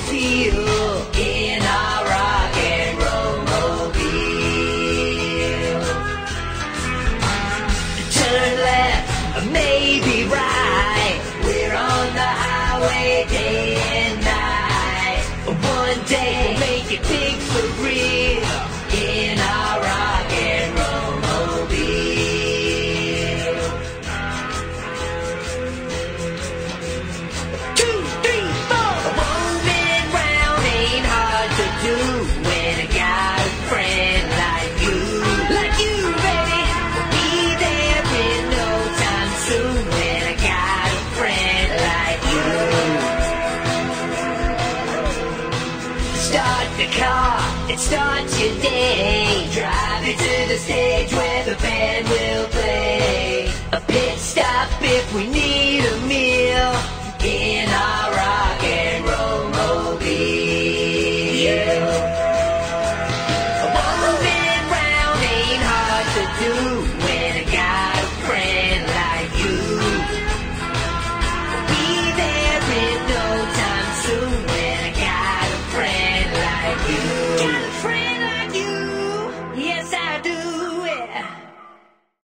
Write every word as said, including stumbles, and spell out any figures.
feel in our rock and roll mobile. Turn left, maybe right. We're on the highway day and night. One day we'll make it big for real in our rock and roll mobile. Two, three, four. Roaming round ain't hard to do when I got a friend like you. Like you, baby. Be there in no time soon when I got a friend like you. Start the car, it starts your day. Drive it to the stage where the band will